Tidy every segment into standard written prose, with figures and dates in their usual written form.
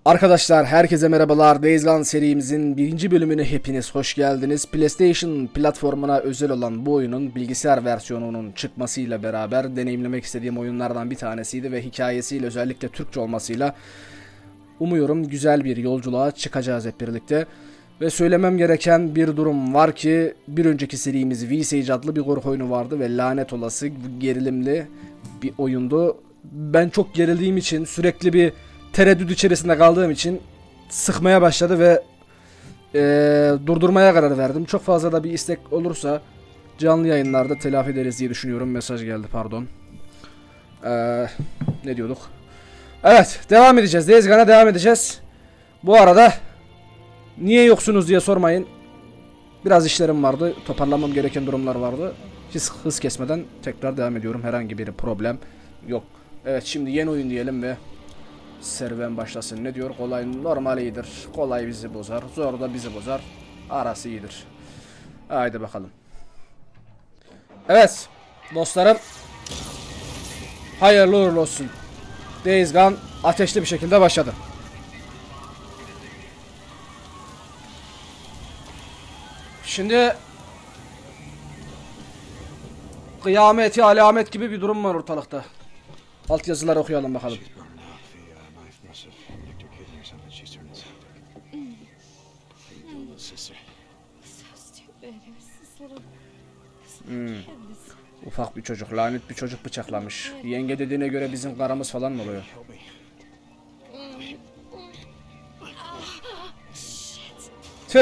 Arkadaşlar herkese merhabalar. Days Gone serimizin birinci bölümüne hepiniz hoş geldiniz. PlayStation platformuna özel olan bu oyunun bilgisayar versiyonunun çıkmasıyla beraber deneyimlemek istediğim oyunlardan bir tanesiydi ve hikayesiyle özellikle Türkçe olmasıyla umuyorum güzel bir yolculuğa çıkacağız hep birlikte. Ve söylemem gereken bir durum var ki bir önceki serimiz V-Sage adlı bir korku oyunu vardı ve lanet olası gerilimli bir oyundu. Ben çok gerildiğim için sürekli bir tereddüt içerisinde kaldığım için sıkmaya başladı ve durdurmaya karar verdim. Çok fazla da bir istek olursa canlı yayınlarda telafi ederiz diye düşünüyorum. Mesaj geldi, pardon. Ne diyorduk? Evet, devam edeceğiz. Days Gone'a devam edeceğiz. Bu arada niye yoksunuz diye sormayın. Biraz işlerim vardı. Toparlamam gereken durumlar vardı. Hiç hız kesmeden tekrar devam ediyorum. Herhangi bir problem yok. Evet, şimdi yeni oyun diyelim ve serüven başlasın. Ne diyor? Kolay normal iyidir. Kolay bizi bozar. Zor da bizi bozar. Arası iyidir. Haydi bakalım. Evet dostlarım. Hayırlı uğurlu olsun. Days Gone ateşli bir şekilde başladı. Şimdi kıyameti alamet gibi bir durum var ortalıkta. Alt yazıları okuyalım bakalım. Ufak bir çocuk, lanet bir çocuk bıçaklamış. Yenge dediğine göre bizim karamız falan mı oluyor? Tüh.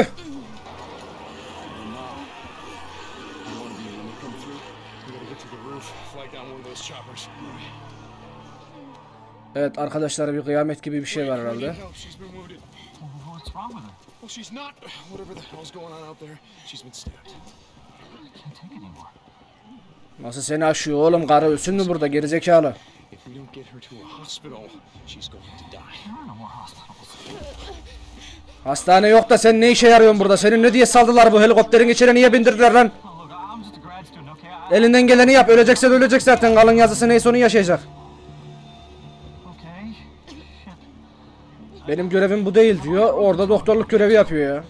Evet arkadaşlar, bir kıyamet gibi bir şey var herhalde. Nasıl seni aşıyor oğlum? Karı ölsün mü burada gerizekalı? Hastane yok da sen ne işe yarıyorsun burada? Senin ne diye saldılar bu helikopterin içine, niye bindirdiler lan? Elinden geleni yap. Ölecekse de ölecek zaten. Kalın yazısı neyse onu yaşayacak. Benim görevim bu değil diyor. Orada doktorluk görevi yapıyor ya.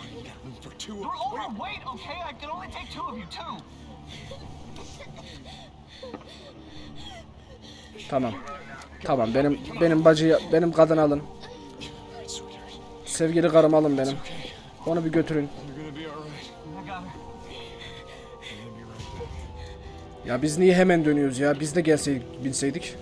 Tamam. Tamam, benim bacıyı, benim kadın alın. Sevgili karım alın benim. Onu bir götürün. Ya biz niye hemen dönüyoruz ya? Biz de gelseydik, binseydik.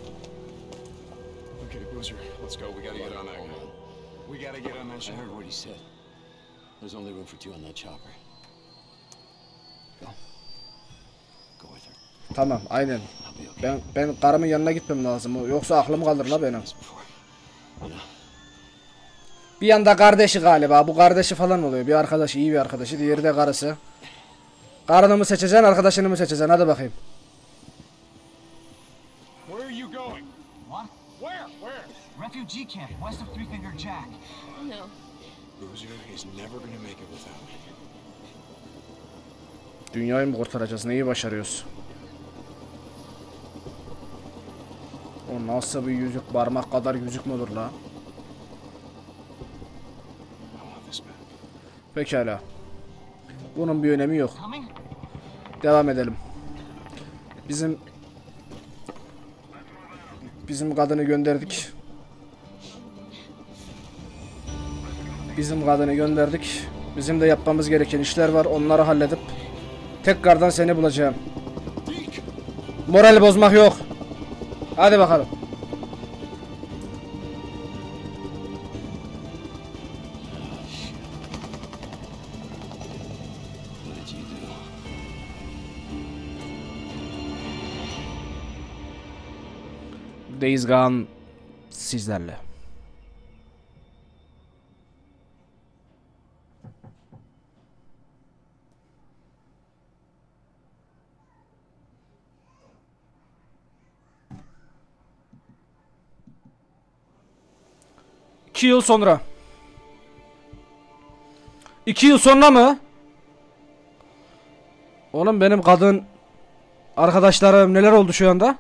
Tamam, aynen. Ben karımın yanına gitmem lazım. Yoksa aklım kalır la benim. Bir yanda kardeşi galiba. Bu kardeşi falan oluyor. Bir arkadaşı, iyi bir arkadaşı. Diğeri de karısı. Karını mı seçeceksin, arkadaşını mı seçeceksin? Hadi bakayım. Refugee camp west of Three Finger Jack. No. Boozer is never gonna make it without me. Dünyayı mı kurtaracağız? Neyi başarıyoruz? O nasıl bir yüzük? Parmak kadar yüzük mü olur la? Pekala. Bunun bir önemi yok. Devam edelim. Bizim kadını gönderdik. Bizim de yapmamız gereken işler var. Onları halledip tekrardan seni bulacağım. Moral bozmak yok. Hadi bakalım. Days Gone sizlerle. İki yıl sonra. 2 yıl sonra mı? Oğlum benim kadın arkadaşlarım neler oldu şu anda?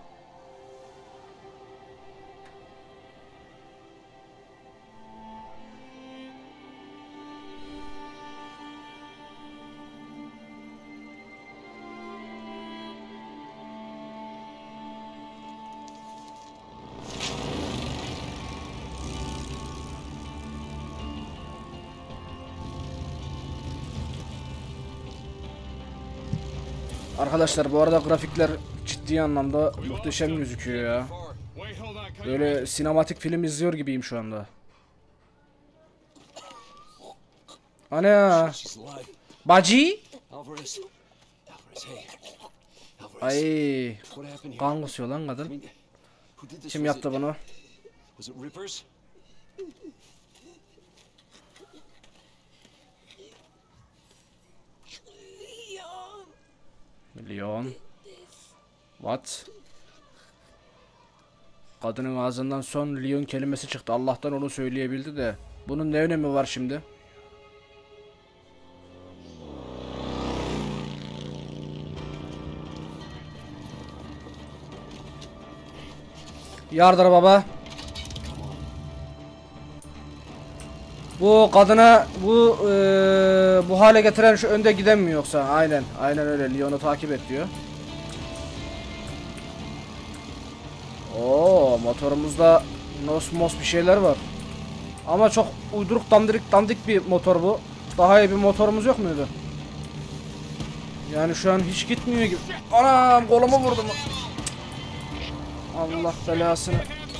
Arkadaşlar bu arada grafikler ciddi anlamda muhteşem gözüküyor ya. Böyle sinematik film izliyor gibiyim şu anda. Ana. Bacı? Ay. Kan kusuyor lan kadın. Kim yaptı bunu? Leon. What? Kadının ağzından son Leon kelimesi çıktı. Allah'tan onu söyleyebildi de. Bunun ne önemi var şimdi? Yardır baba. Bu kadına bu hale getiren şu önde giden mi yoksa? Aynen öyle. Leon'u takip et diyor. Oo, motorumuzda nos bir şeyler var. Ama çok uyduruk dandik bir motor bu. Daha iyi bir motorumuz yok muydu? Yani şu an hiç gitmiyor gibi. Anam, kolumu vurdu mu? Allah belasını.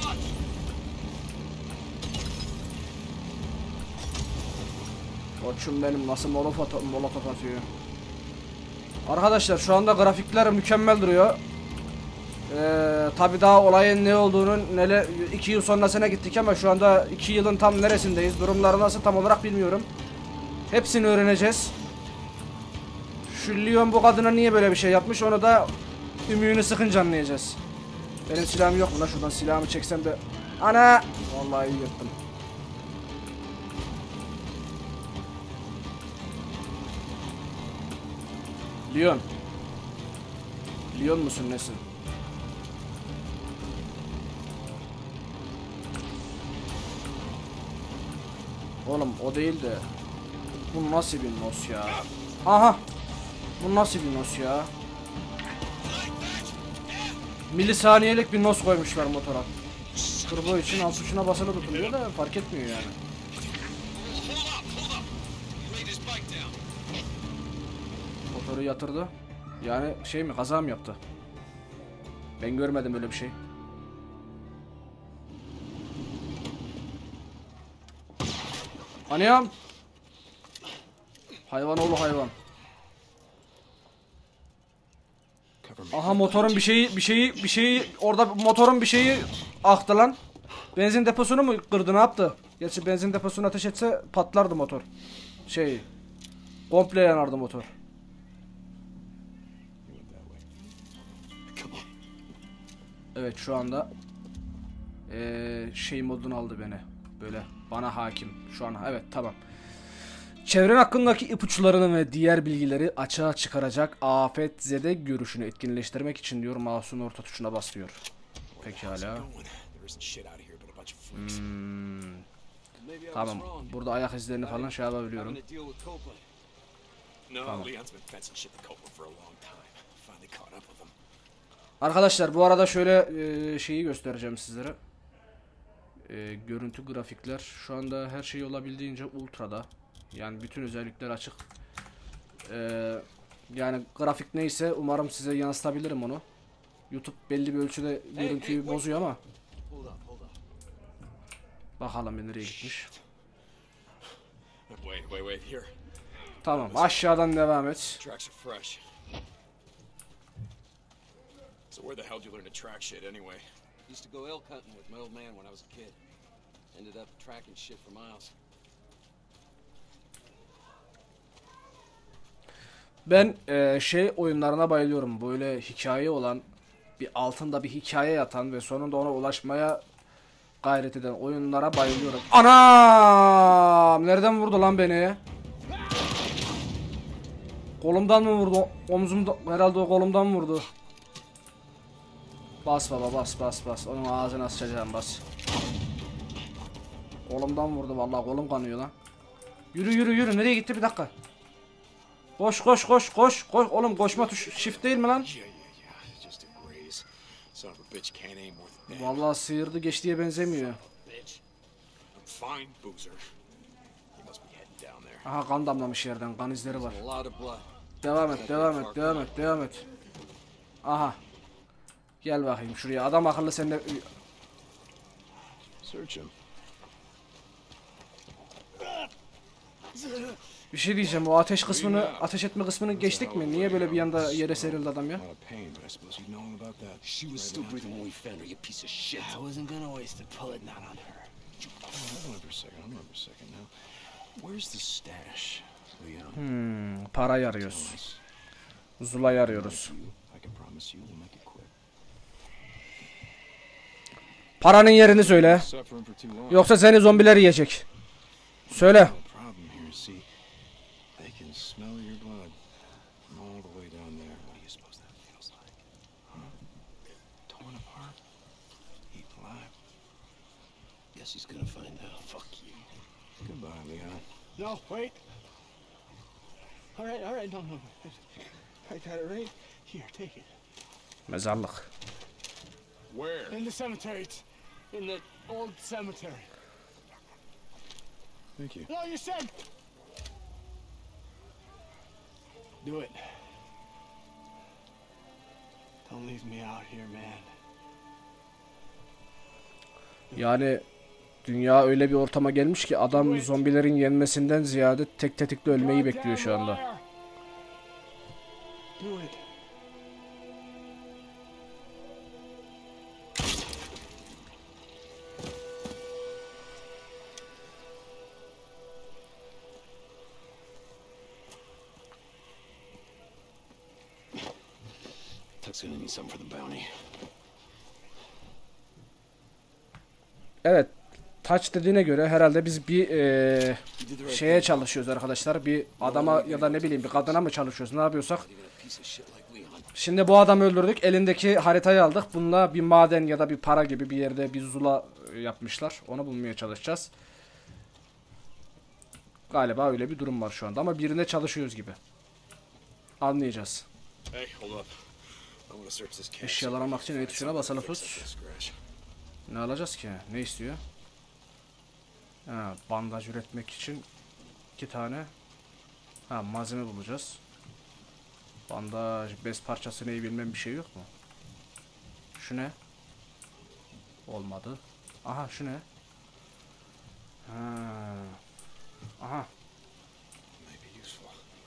Koçum benim nasıl molotof atıyor. Arkadaşlar şu anda grafikler mükemmel duruyor. Tabi daha olayın ne olduğunu 2 yıl sonrasına gittik ama şu anda 2 yılın tam neresindeyiz, durumları nasıl tam olarak bilmiyorum. Hepsini öğreneceğiz. Şu Leon bu kadına niye böyle bir şey yapmış, onu da ümüğünü sıkınca anlayacağız. Benim silahım yok mu lan, şuradan silahımı çeksem de. Ana! Vallahi iyi yırttım. Leon. Leon musun nesin? Oğlum o değil de. Bu nasıl bir nos ya? Aha! Bu nasıl bir nos ya? Milisaniyelik bir nos koymuşlar motora. Turbo için alt tuşuna basılı tutuluyor da fark etmiyor yani. Motoru yatırdı. Yani şey mi, kaza mı yaptı? Ben görmedim öyle bir şey. Anıyam. Hayvan oğlu hayvan. Aha, motorun bir şeyi orada, motorun bir şeyi aktı lan. Benzin deposunu mu kırdı, ne yaptı? Gerçi benzin deposunu ateş etse patlardı motor. Komple yanardı motor. Evet şu anda şey modunu aldı beni. Böyle bana hakim. Şu an evet, tamam. Çevren hakkındaki ipuçlarını ve diğer bilgileri açığa çıkaracak afetzede görüşünü etkinleştirmek için diyor, mouse'un orta tuşuna bas diyor. Pekala. Tamam. Burada ayak izlerini falan şey yapabiliyorum. Tamam. Arkadaşlar bu arada şöyle şeyi göstereceğim sizlere. Görüntü grafikler şu anda her şey olabildiğince ultrada. Yani bütün özellikler açık. Yani grafik neyse umarım size yansıtabilirim onu. YouTube belli bir ölçüde görüntüyü bozuyor ama. Bakalım nereye gitmiş. Tamam, aşağıdan devam et. So where the hell did you learn to track shit anyway? Used to go elk hunting with my old man when I was a kid. Ended up tracking shit for miles. Ben şey oyunlarına bayılıyorum. Böyle hikaye olan, bir altında bir hikaye yatan ve sonunda ona ulaşmaya gayret eden oyunlara bayılıyorum. Anam! Nereden vurdu lan beni? Kolumdan mı vurdu? Omzumda herhalde, o kolumdan vurdu. Bas baba, bas. Onun ağzına sıçacağım, bas. Kolumdan vurdu vallahi, kolum kanıyor lan. Yürü. Nereye gitti, bir dakika. Koş. Oğlum koşma tuş shift değil mi lan? Vallahi sıyırdı geçtiğe benzemiyor. Aha, kan damlamış yerden, kan izleri var. Devam et. Aha. Gel bakayım şuraya. Adam akıllı sen de... Search him. Bir şey diyeceğim, o ateş etme kısmını geçtik mi? Niye böyle bir anda yere serildi adam ya? Not a pain, but I suppose you know all about that. She was still breathing when we found her, you piece of shit. I wasn't gonna waste a bullet not on her. Hold on for a second now. Where's the stash, Leon? Parayı arıyoruz. Zula'yı arıyoruz. I can promise you we'll make it quick. Paranın yerini söyle. Suffering for too long. Yoksa seni zombiler yiyecek. Söyle. The problem here, see, they can smell your blood from all the way down there. What do you suppose that feels like? Huh? Torn apart, eaten alive. Guess he's gonna find out. Fuck you. Goodbye, Leon. No, wait. All right, no. I got it right here. Take it. Mezarlık. Where? In the cemetery. It's in the old cemetery. Thank you. No, you said. Do it. Don't leave me out here, man. Yani dünya öyle bir ortama gelmiş ki adam zombilerin yenmesinden ziyade tek tetikte ölmeyi bekliyor şu anda. Do it. Tuck's gonna need something for the bounty. Evet. Touch dediğine göre herhalde biz bir şeye çalışıyoruz arkadaşlar. Bir adama ya da ne bileyim bir kadına mı çalışıyoruz? Ne yapıyorsak. Even a piece of shit like Leon. Şimdi bu adamı öldürdük. Elindeki haritayı aldık. Bununla bir maden ya da bir para gibi bir yerde bir zula yapmışlar. Onu bulmaya çalışacağız. Galiba öyle bir durum var şu anda ama birine çalışıyoruz gibi. Anlayacağız. Hey, hold up. I want to search this cache. Eşyalar almak için evet tuşuna basalı tut. Scratch. Ne alacağız ki? Ne istiyor? Ha, bandaj üretmek için 2 tane malzeme bulacağız. Bandaj, bez parçası neyi bilmem bir şey yok mu? Şu ne? Olmadı. Aha şu ne? Aha. Might be useful.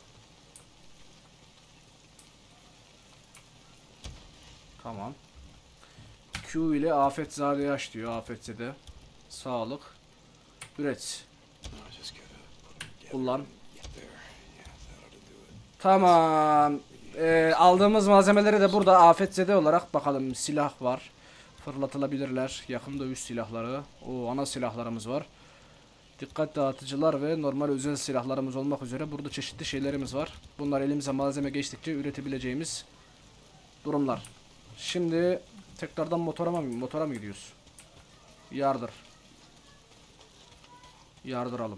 Tamam. Q ile afetzade yaş diyor. Afetzede. Sağlık. Üret. No, just gotta put them together. Kullan. There. Yeah, that ought to do it. Tamam. Aldığımız malzemeleri de burada afetzede olarak bakalım. Silah var. Fırlatılabilirler. Yakın dövüş silahları. O ana silahlarımız var. Dikkat dağıtıcılar ve normal özel silahlarımız olmak üzere burada çeşitli şeylerimiz var. Bunlar elimize malzeme geçtikçe üretebileceğimiz durumlar. Şimdi tekrardan motora mı gidiyoruz? Yardır. Yardıralım.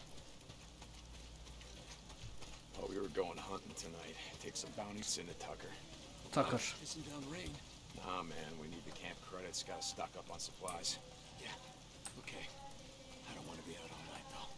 Oh, we were going hunting tonight. Take some bounties into Tucker. Takır. Isn't down rain. Nah, man, we need the camp credits. Gotta stock up on supplies. Yeah. Okay. I don't want to be out all night though.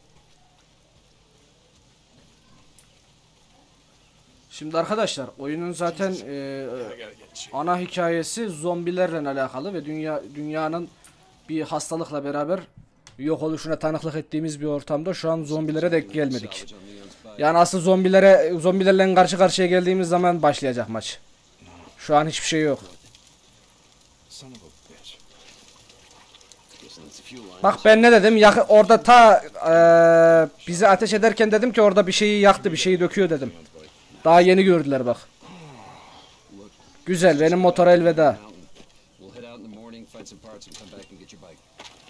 Şimdi arkadaşlar oyunun zaten I gotta get shit. ana hikayesi zombilerle alakalı ve dünyanın bir hastalıkla beraber yok oluşuna tanıklık ettiğimiz bir ortamda şu an zombilere denk gelmedik. Salvage on Leon's body. Yani asıl zombilerle karşı karşıya geldiğimiz zaman başlayacak maç. Şu an hiçbir şey yok. Son of a bitch. Guessing it's a few lines. Bak ben ne dedim? Orada bizi ateş ederken dedim ki orada bir şeyi yaktı, bir şeyi döküyor dedim. Daha yeni gördüler bak. Güzel, benim motora elveda. We'll head out in the morning, find some parts, and come back and get your bike.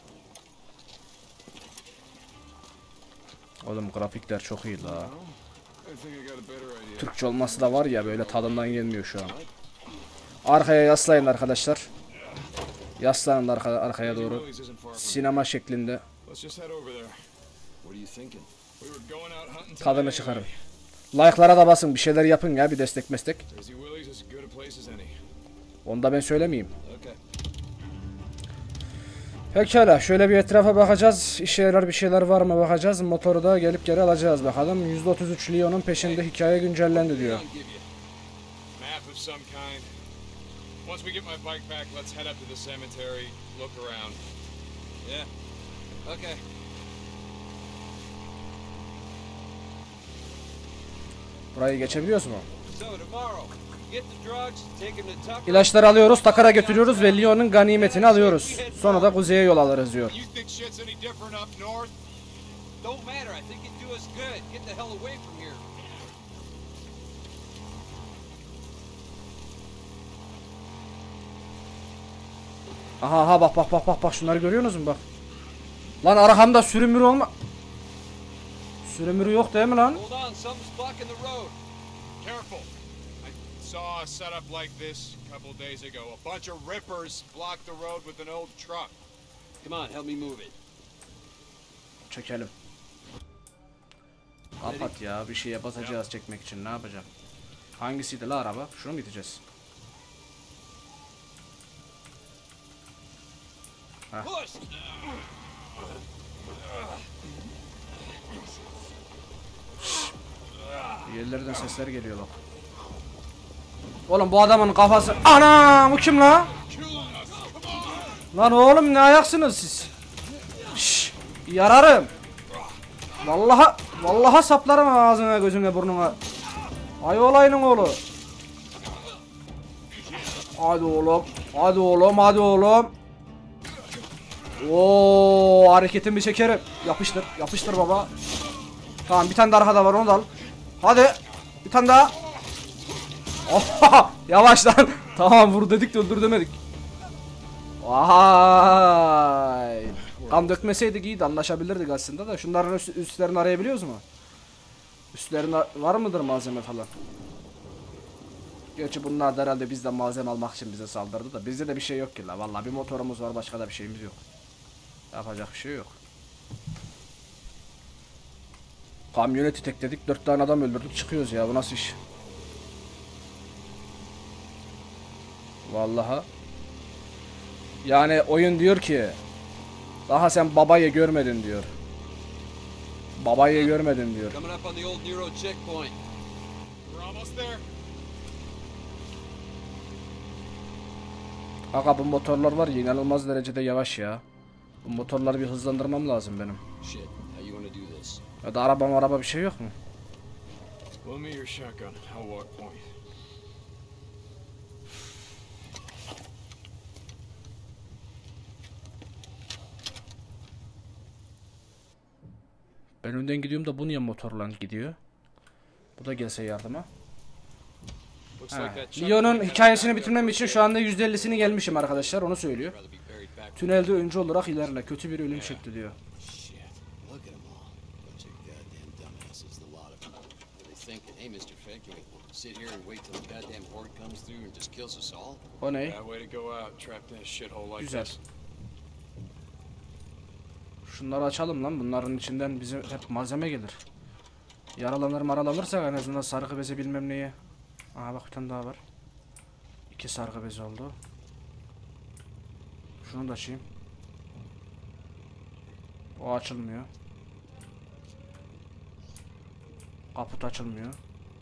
Oğlum grafikler çok iyi la. I think I got a better idea. Türkçe olması da var ya böyle tadından gelmiyor şu an. Arkaya yaslayın arkadaşlar. Yaslanın arkaya doğru. Willie's isn't far from. Sinema şeklinde. Let's just head over there. What are you thinking? We were going out hunting Tadını tonight çıkarın. anyway. Like'lara da basın, bir şeyler yapın ya, bir destek meslek. Crazy Willie's is as good a place as any. Onu da ben söylemeyeyim. Okay. Pekala, şöyle bir etrafa bakacağız. İşe yarar bir şeyler var mı bakacağız. Motoru da gelip geri alacağız bakalım. %33 Leon'un peşinde, hikaye güncellendi diyor. I'll give you. Map of some kind. Once we get my bike back, let's head up to the cemetery, look around. Yeah. Okay. Burayı geçebiliyoruz mu? So tomorrow, get the drugs, take him to Tucker. İlaçları alıyoruz, Takara götürüyoruz ve Leon'un ganimetini alıyoruz. Sonra da kuzeye yol alırız diyor. You think shit's any different up north? Don't matter. I think it'd do us good. Get the hell away from here. Aha aha, bak şunları görüyorsunuz mu bak. Lan arkamda sürümürü olma. Sürümürü yok değil mi lan? Hold on, something's blocking the road. Careful. I saw a setup like this a couple days ago. A bunch of rippers blocked the road with an old truck. Come on, help me move it. Çekelim. Kapat ya, bir şeye basacağız çekmek için, ne yapacağım? Hangisiydi la araba? Şunu mu gideceğiz? Push. Yerlerden sesler geliyor bak. Oğlum bu adamın kafası... Ana, bu kim la? Lan oğlum ne ayaksınız siz? Şşş, yararım. Vallahi saplarım ağzına, gözüne, burnuna. Ay olayının oğlu. Hadi oğlum. Hadi oğlum, hadi oğlum. Oo, hareketimi çekerim. Yapıştır, yapıştır baba. Tamam, bir tane de arkada var, onu da al. Hadi, bir tane daha. Oha, yavaş lan. Tamam, vur dedik de öldür demedik. Vay. Kan dökmeseydik iyiydi, anlaşabilirdik aslında da. Şunların üstlerini arayabiliyoruz mu? Üstlerinde var mıdır malzeme falan? Gerçi bunlar da herhalde bizden malzeme almak için bize saldırdı da. Bizde de bir şey yok ki la. Vallahi bir motorumuz var, başka da bir şeyimiz yok. Yapacak bir şey yok. Kamyoneti tekledik, 4 tane adam öldürdük, çıkıyoruz ya, bu nasıl iş? Vallahi. Yani oyun diyor ki daha sen babayı görmedin diyor. Babayı görmedin diyor. Coming up on the old Nero checkpoint. We're almost there. Aga bu motorlar var ya, inanılmaz derecede yavaş ya. Bu motorları bir hızlandırmam lazım benim. Shit, how you wanna do this? Ya da araba bir şey yok mu? Loan me your shotgun. I'll walk point. Ben önden gidiyorum da bu niye motorla gidiyor? Bu da gelse yardıma. Looks like that truck Leon'un might have hikayesini a backup bitirmem için şu anda %50'sini gelmişim arkadaşlar, onu söylüyor. rather be buried back. Tünelde öncü olarak ilerle, kötü bir ölüm şekli diyor. Shit. Look at them all. Bunch of goddamn dumbasses, the lot of them. What are they thinking? Hey, Mr. Fed, can we sit here and wait till the goddamn horde comes through and just kills us all? O ne? Bad way to go out, trapped in a shithole like Güzel. this. Şunları açalım lan, bunların içinden bize hep malzeme gelir. Maralanırsak en azından sargı bezi bilmem neye. Aha bak, bir tane daha var. 2 sargı bezi oldu. Şunu da açayım. O açılmıyor. Kaput açılmıyor.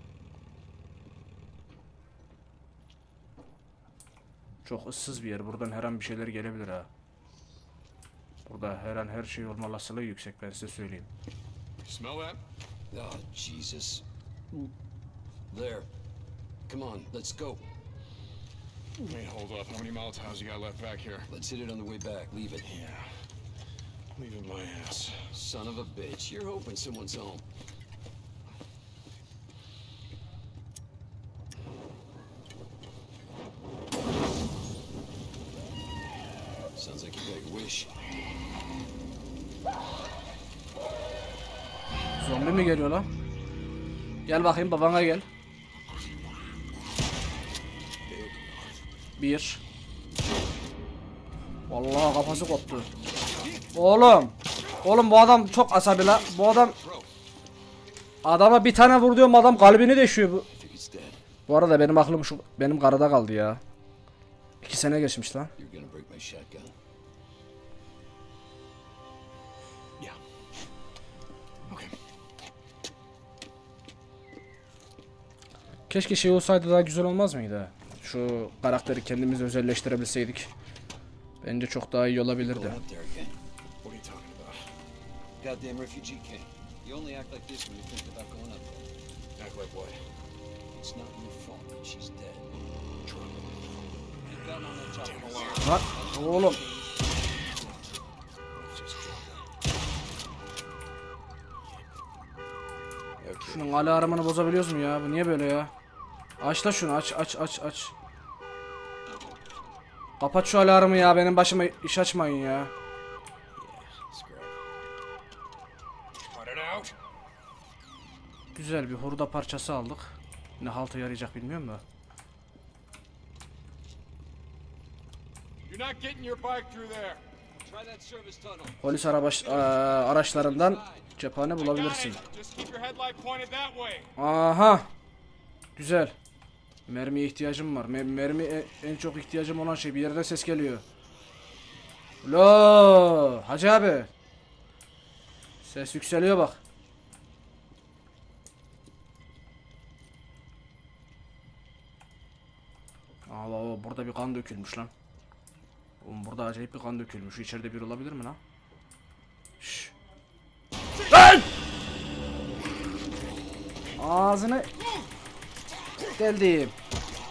Çok ıssız bir yer. Buradan her an bir şeyler gelebilir ha. Burada her an her şey olma olasılığı yüksek, ben size söyleyeyim. Smell that? Oh, Jesus. There. Come on, let's go. Hey, hold up. How many Molotovs you got left back here? Let's hit it on the way back. Leave it. Yeah. Leaving my ass. Son of a bitch. You're hoping someone's home. Sounds like you got your wish. Zombi mi geliyor lan? Gel bakayım, babana gel. 1. Vallahi kafası koptu. Oğlum bu adam çok asabi la. Bu adam adama bir tane vur diyorum, adam kalbini deşiyor bu. Bu arada benim aklım benim karada kaldı ya. 2 sene geçmiş lan. You're gonna break my shotgun. Keşke şey olsaydı daha güzel olmaz mıydı? Şu karakteri kendimiz özelleştirebilseydik. Bence çok daha iyi olabilirdi. Going up there again. What are you talking about? Goddamn refugee camp. You only act like this when you think about going up there. Act like what? It's not your fault that she's dead. Trouble. You've gotten on that job. Damn alarm. Lan oğlum. Just trouble. Okay. Şunun alarmını bozabiliyoruz mu ya? Bu niye böyle ya? Aç da şunu, aç. Kapat şu alarmı ya, benim başıma iş açmayın ya. Yeah, scrap. Cut it out. Güzel bir hurda parçası aldık. Ne halta yarayacak bilmiyorum da. You're not getting your bike through there. Try that service tunnel. Polis araçlarından cephane Got bulabilirsin. it. Just keep your headlight pointed that way. Aha. Güzel. Mermiye ihtiyacım var. Mermi en çok ihtiyacım olan şey. Bir yerden ses geliyor. Lo, Hacı abi. Ses yükseliyor bak. Aa, burada bir kan dökülmüş lan. Oğlum burada acayip bir kan dökülmüş. İçeride biri olabilir mi lan? Şşş. Lan! Ağzını deldim.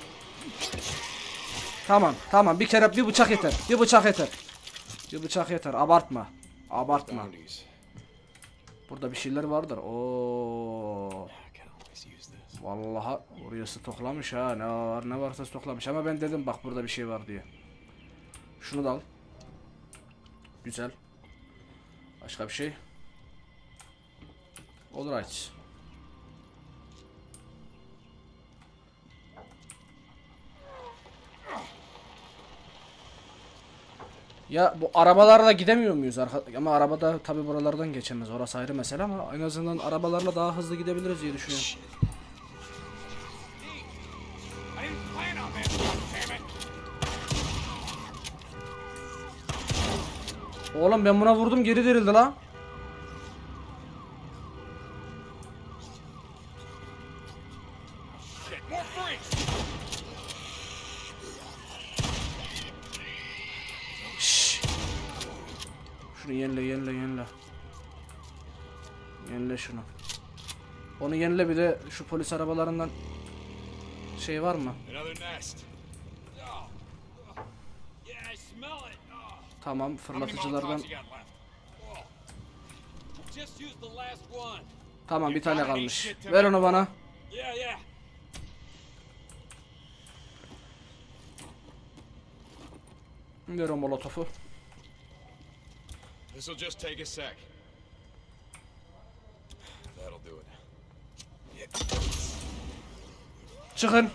Tamam, bir bıçak yeter. Bir bıçak yeter. Abartma. Bounties. Burada bir şeyler vardır. Oo. I can always use this. Vallahi oraya stoklamış ha. Ne varsa stoklamış ama ben dedim bak burada bir şey var diye. Şunu da al. Güzel. Başka bir şey. Alright. Ya bu arabalarla gidemiyor muyuz ama arabada tabi buralardan geçemez, orası ayrı mesele ama en azından arabalarla daha hızlı gidebiliriz diye düşünüyorum. I didn't plan on this. Damn it. Oğlum ben buna vurdum, geri dirildi la. Shit, more freaks. Şşş. Şunu yenile. Yenile şunu. Onu yenile, bir de şu polis arabalarından şey var mı? Another nest. Oh. Yeah, I smell it. Oh. Tamam, How many fırlatıcılardan. Molotovs you got left? Oh. Just use the last one. Tamam, bir tane kalmış. Ver onu bana. Yeah. Ver o molotofu. This'll just take a sec. That'll do it. Çıkın.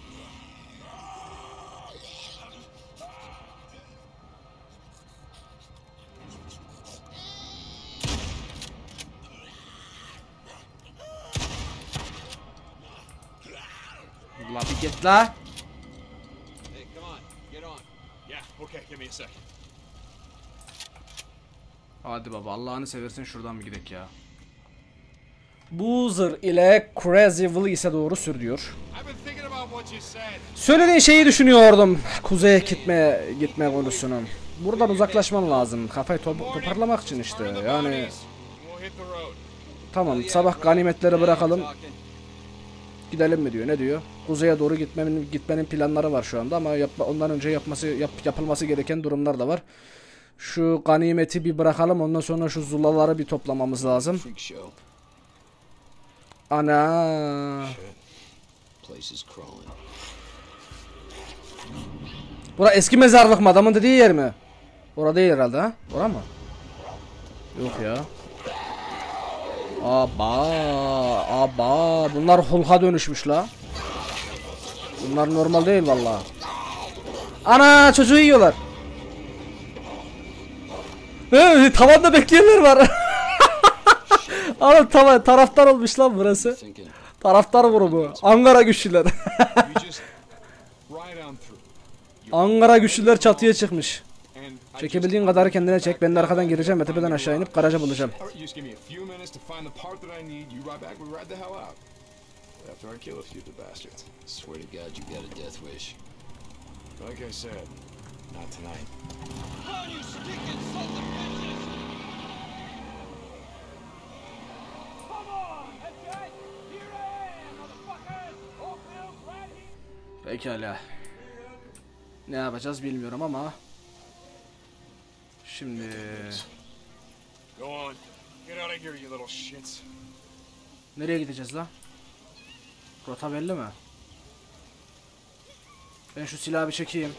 La bir git la. Hey, come on, get on. Yeah, okay, give me a sec. Hadi baba, Allah'ını seversen şuradan bir gidek ya. Boozer ile Crazy Willis'e doğru sür diyor. I've been thinking about what you said. Söylediğin şeyi düşünüyordum. Kuzeye gitme konusunu. Buradan uzaklaşman lazım. Kafayı toparlamak için işte. Yani We'll hit the road. tamam, sabah ganimetleri bırakalım. Gidelim mi diyor. Ne diyor? Kuzeye doğru gitmenin planları var şu anda ama ondan önce yapılması gereken durumlar da var. Şu ganimeti bir bırakalım, ondan sonra şu zulaları bir toplamamız lazım. Freak show. Ana. Place is crawling. Bura eski mezarlık mı? Adamın dediği yer mi? Orada değil herhalde ha? Ora mı? Yok ya. Aba. Bunlar Hulk'a dönüşmüş la. Bunlar normal değil vallahi. Ana, çocuğu yiyorlar. Tavanda bekleyenler var. Oğlum taraftar olmuş lan burası. Thinking. Taraftar grubu. Ankara güçlüler. You just ride on through. Ankara güçlüler çatıya çıkmış. And I Çekebildiğin kadarı kendine çek. Ben de arkadan gireceğim ve tepeden aşağı inip garajı bulacağım. Alright, you just give me a few minutes to find the part that I need. You ride back, we ride the hell out. After I kill a few of the bastards. Swear to God, you got a death wish. Like I said, not tonight. On, you stinking sons of bitches! Come on! That's right! Here I am, motherfuckers! Oakville, right here! Pekala. Ne yapacağız bilmiyorum ama. Şimdi Go on. Get out of here, you little shits. nereye gideceğiz la? Rota belli mi? Ben şu silahı bir çekeyim.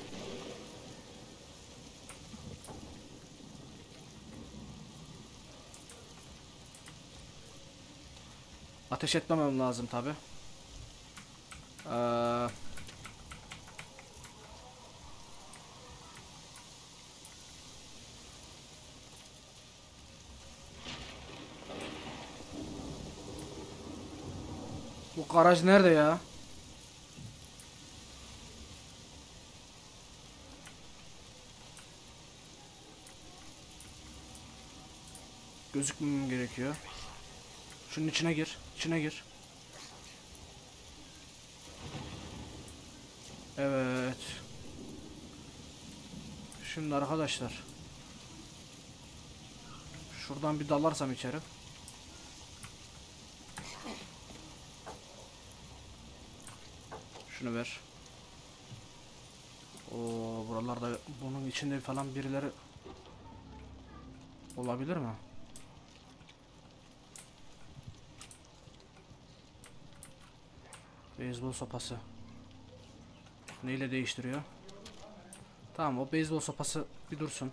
Ateş etmemem lazım tabi. Bu garaj nerede ya? Gözükmemem gerekiyor. Şunun içine gir. İçine gir. Evet. Şimdi arkadaşlar. Şuradan bir dalarsam içeri. Şunu ver. Oo, buralarda bunun içinde falan birileri olabilir mi? Beyzbol sopası. Neyle değiştiriyor? Tamam, o beyzbol sopası bir dursun.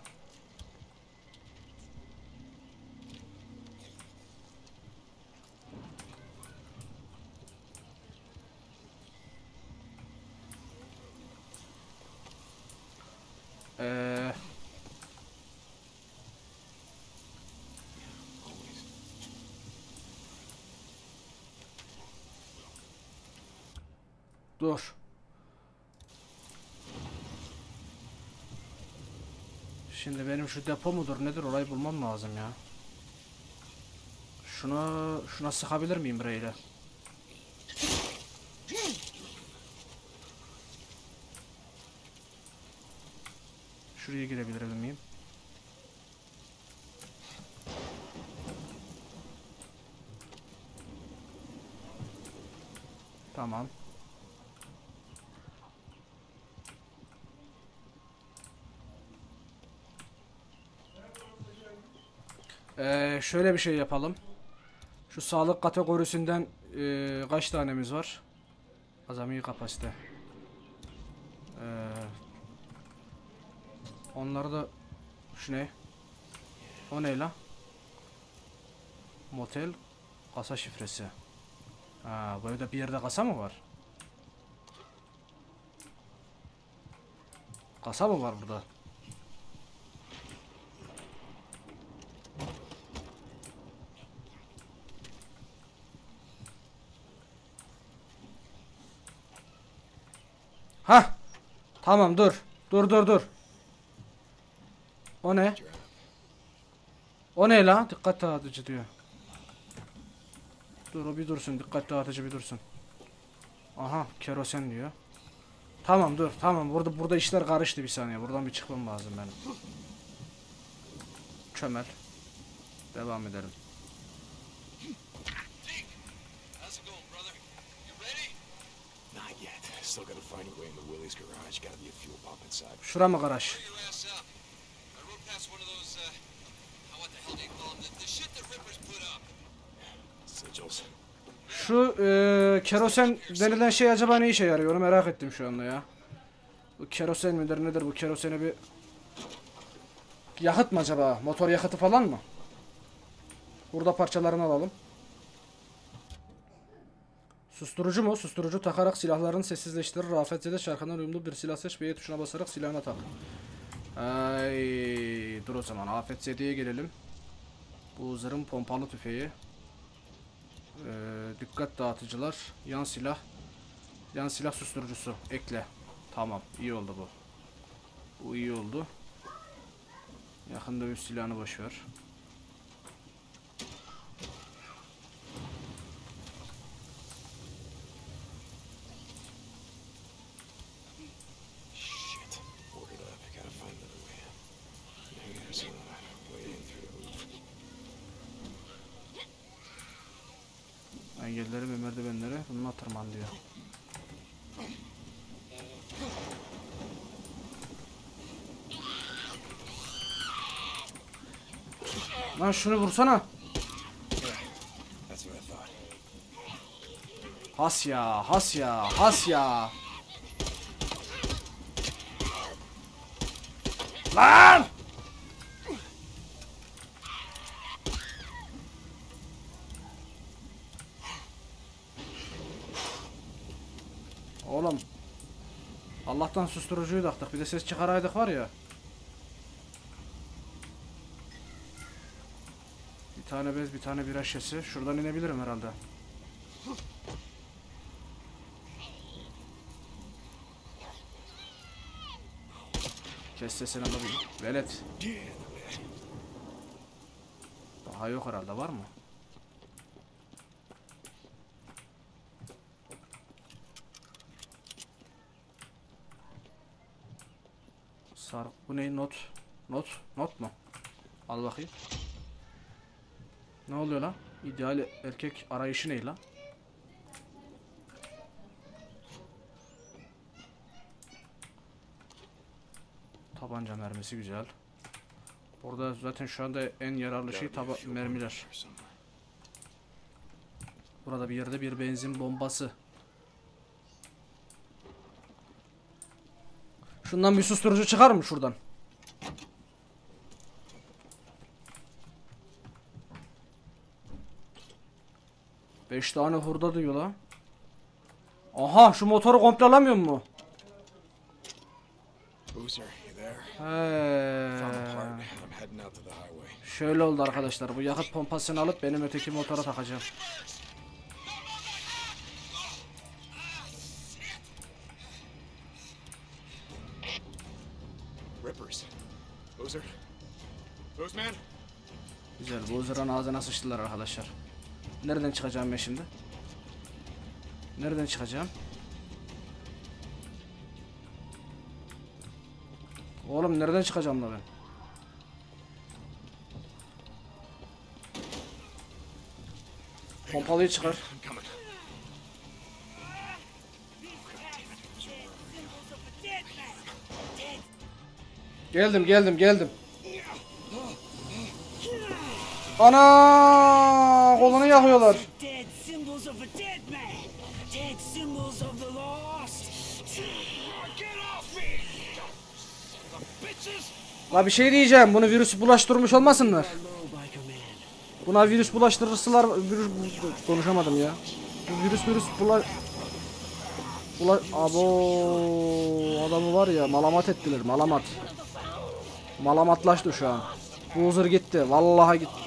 Dur. Şimdi benim şu depo mudur nedir, orayı bulmam lazım ya. Şuna sıkabilir miyim burayla? Şuraya girebilir miyim? Tamam. Şöyle bir şey yapalım. Şu sağlık kategorisinden kaç tanemiz var? Azami kapasite. Onları da şu ne? O ne la? Motel kasa şifresi. Ha, böyle bir yerde kasa mı var? Kasa mı var burada? Ha, tamam, dur. Dur. O ne? O ne la? Dikkat dağıtıcı diyor. Dur, o bir dursun. Dikkat dağıtıcı bir dursun. Aha, kerosen diyor. Tamam, dur. Tamam, burada işler karıştı, bir saniye. Buradan bir çıkmam lazım benim. Çömel. Devam edelim. How's it going, brother? You ready? Not yet. Still gotta find a way in the Willie's garage. Gotta be a fuel pump inside. Şura mı garaj? Hurry your ass up. I rode past one of those, what the hell do you call them? The shit that Rippers put up. Sigils. Şu kerosen denilen şey acaba ne işe yarıyor, onu merak ettim şu anda ya. Bu kerosen midir nedir, bu keroseni bir yakıt mı acaba? Motor yakıtı falan mı? Burada parçalarını alalım. Susturucu mu? Susturucu takarak silahlarını sessizleştirir. Rafetze'de şarkından uyumlu bir silah seç. B tuşuna basarak silahına tak. Ay, dur o zaman. Afetze'ye gelelim. Bu zırhın pompalı tüfeği. Dikkat dağıtıcılar. Yan silah. Yan silah susturucusu. Ekle. Tamam. İyi oldu bu. Bu iyi oldu. Yakın dövüş silahını boşver. Engelleri ve merdivenleri bununla tırman diyor. Lan şunu vursana. That's what I thought. Has ya, has ya, has ya. Lan! Oğlum. Allah'tan susturucuyu taktık. Bir de ses çıkaraydık var ya. Bir tane bez, bir tane bira şişesi. Şuradan inebilirim herhalde. Kes sesini alayım. Velet. Daha yok herhalde, var mı? Sarı. Bu ne? Not. Not mu? Al bakayım. Ne oluyor lan? İdeal erkek arayışı ne lan? Tabanca mermisi güzel. Burada zaten şu anda en yararlı şey mermiler. Burada bir yerde bir benzin bombası. Şundan bir susturucu çıkar mı şuradan? Beş tane hurda diyor la. Aha, şu motoru komple alamıyor mu? Boozer, you there? Found the part, and I'm heading out to the highway. Şöyle oldu arkadaşlar. Bu yakıt pompasını alıp benim öteki motora takacağım. Rippers. Boozer. Boozman. Güzel. Bu zıran ağzına sıçtılar arkadaşlar. Nereden çıkacağım ben şimdi? Nereden çıkacağım? Oğlum nereden çıkacağım da ben? Pompalıyı çıkar. I'm coming. Geldim. Ana! Kolunu yakıyorlar. Dead symbols of a dead man. Dead symbols of the lost. Get off me! The bitches! La bir şey diyeceğim. Bunu virüs bulaştırmış olmasınlar. Low, biker man. Buna virüs bulaştırırsalar konuşamadım ya. Bu virüs abo adamı var ya, malamat ettiler, malamat. Malamatlaştı şu an. Boozer gitti. Vallahi gitti.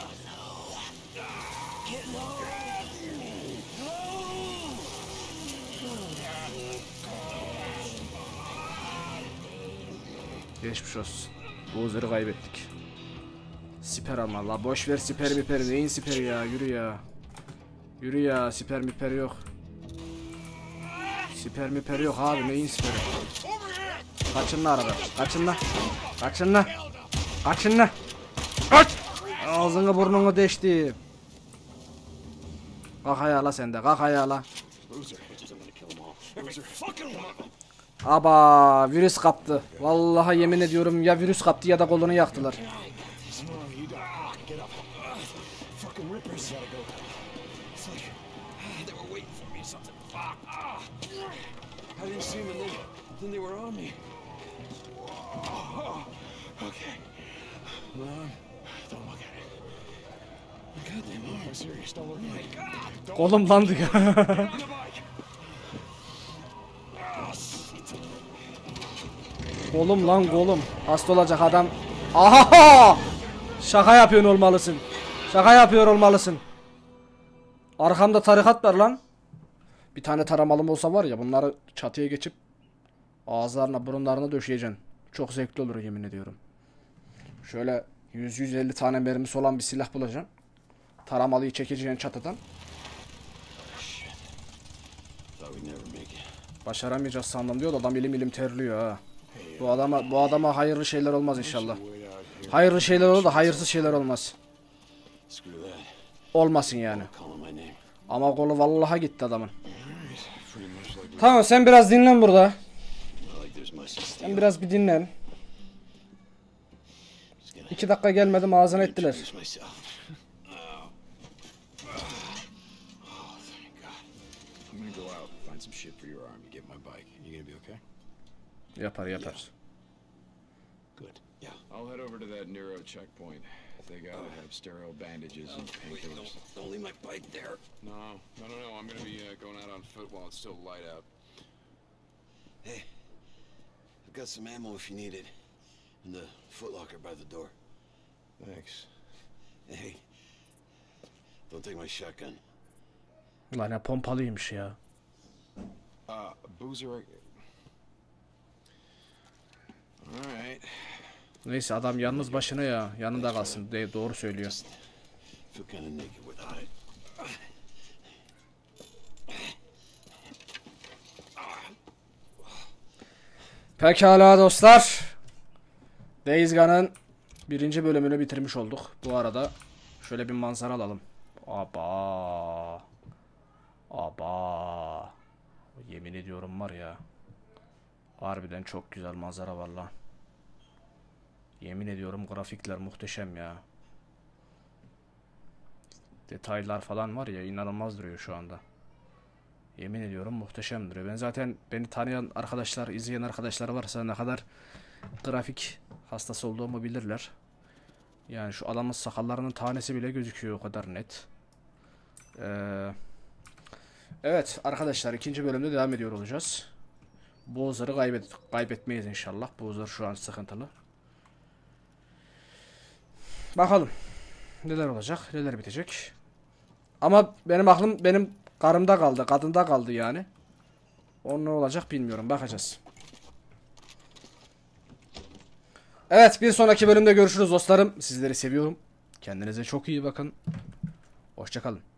Geçmiş olsun. Boozer'ı kaybettik. Siper ama la, boş ver siper miper, neyin siperi ya, yürü ya. Yürü ya, siper miper yok. Siper miper yok abi, neyin siperi. Kaçın la arada, kaçın la. Kaçın la. Kaç! Ağzını burnunu deşti. Kalk ayağa la sen de, kalk ayağa la. Aba virüs kaptı. Vallahi yemin ediyorum, ya virüs kaptı ya da kolunu yaktılar. Fucking rippers. It's like they were waiting for me or something. Fuck. I didn't see them and then they were on me. Okay. Don't look at it. Goddamn, I'm serious. Don't look at it. Don't Kolum landı ya. get on the bike. Kolum lan kolum. Hasta olacak adam. Aha! Şaka yapıyorsun olmalısın. Şaka yapıyor olmalısın. Arkamda tarikat var lan. Bir tane taramalım olsa var ya, bunları çatıya geçip ağızlarına burunlarına döşeyeceksin. Çok zevkli olur yemin ediyorum. Şöyle 100-150 tane mermisi olan bir silah bulacaksın. Taramalıyı çekeceksin çatıdan. Başaramayacağız sandım diyor da adam ilim ilim terliyor ha. Bu adama hayırlı şeyler olmaz inşallah. Hayırlı şeyler olur da hayırsız şeyler olmaz. Olmasın yani. Ama kolu vallahi gitti adamın. Pretty much like Tamam sen biraz dinlen burada. Not like there's much to steal. Sen biraz bir dinlen. Just gonna 2 dakika gelmedim ağzına ettiler. introduce myself. Oh, thank God. I'm gonna go out, find some shit for your arm. You get my bike. You gonna be okay? Yapar yapar. Good. Yeah. I'll head over to that Nero checkpoint. They gotta have sterile bandages and Wait, painkillers. don't leave my bike there. No. I'm gonna be going out on foot while it's still light out. Hey, I've got some ammo if you need it. In the footlocker by the door. Thanks. Hey, don't take my shotgun. Lan ne pompalıymış ya. Boozer. All right. Neyse adam yalnız başına ya. Yanında kalsın. Doğru söylüyor. Feel kind of naked without it. Pekala dostlar. Days Gone'ın 1. bölümünü bitirmiş olduk. Bu arada şöyle bir manzara alalım. Aba. Aba. Yemin ediyorum var ya. Harbiden çok güzel manzara var lan. Yemin ediyorum grafikler muhteşem ya. Detaylar falan var ya inanılmaz duruyor şu anda. Yemin ediyorum muhteşem duruyor. Ben zaten beni tanıyan arkadaşlar, izleyen arkadaşlar varsa ne kadar grafik hastası olduğumu bilirler. Yani şu adamın sakallarının tanesi bile gözüküyor o kadar net. Evet arkadaşlar 2. bölümde devam ediyor olacağız. Boozer'ı kaybetmeyiz inşallah. Boozer şu an sıkıntılı. Bakalım neler olacak, neler bitecek. Ama benim aklım benim karımda kaldı, kadında kaldı yani. O ne olacak bilmiyorum, bakacağız. Evet, bir sonraki bölümde görüşürüz dostlarım. Sizleri seviyorum. Kendinize çok iyi bakın. Hoşça kalın.